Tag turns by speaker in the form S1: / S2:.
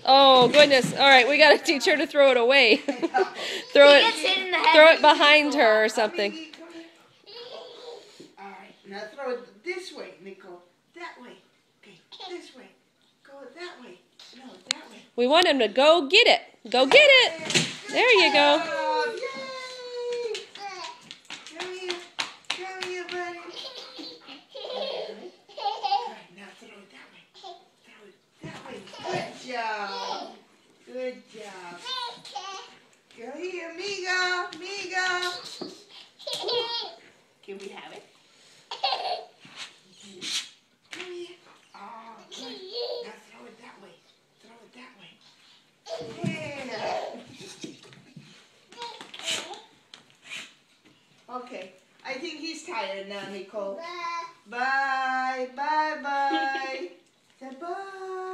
S1: Oh, goodness. All right, we got to teach her to throw it away. throw it behind her or something.
S2: All right, now throw it this way, Nicole. That way. Okay, this way. Go that way. No, that way.
S1: We want him to go get it. Go get it. There you go.
S2: Yay! Come here. Come here, buddy. Now throw it that way. Throw it that way. Good job. Good job. Go here, Migo. Migo. Can we have it? Come here. Oh, good. Now throw it that way. Throw it that way. Yeah. Okay. I think he's tired now, Nicole. Bye. Bye. Bye. Bye. Say bye.